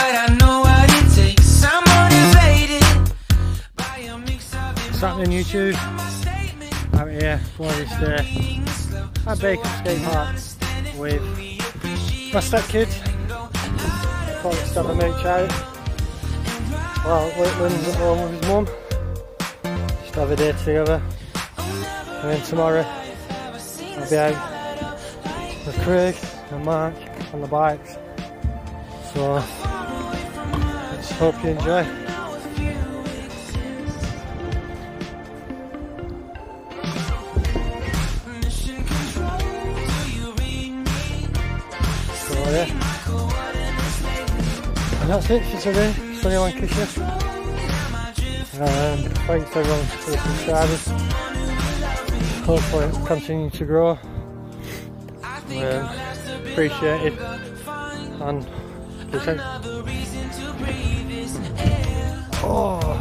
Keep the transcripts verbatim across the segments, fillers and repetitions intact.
I know what it takes. I'm motivated by a mix of What's happening YouTube? Out here, Florida Day at Bacup Skate Park with my stepkids. Thought let's have a mooch out. Well, Lynn's at home with his mum. Just have a day together. And then tomorrow I'll be out with Craig and Mark on the bikes. So let's hope you enjoy. So yeah. And that's it for today, sunny Lancashire. Um, thanks everyone for the subscribers. Hopefully it'll continue to grow. Um, appreciate it. And peace out. Oh.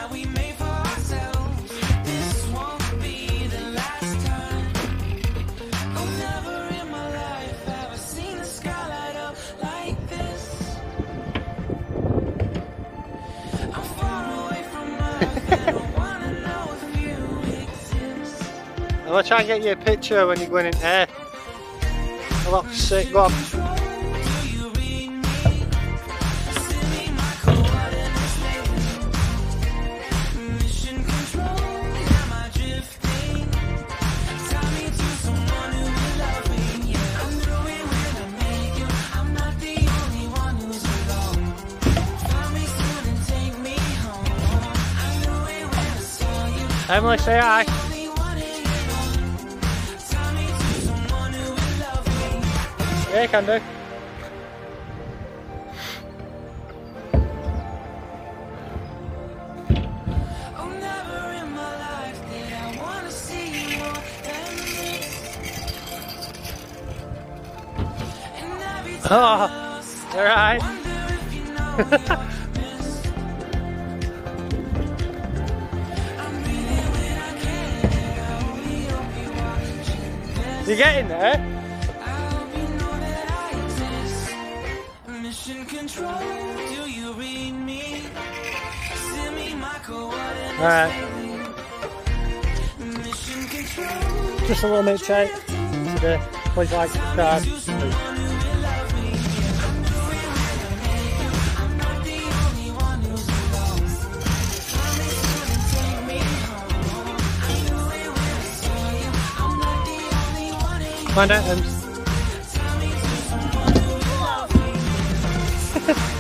I'm gonna try and get you a picture when you're going in air. Oh, that's sick, go on. Emily, say hi. Yeah, you can do. Oh, you're right. You getting there? Alright. Just a little bit check today. Please like, subscribe. Find out, Ems.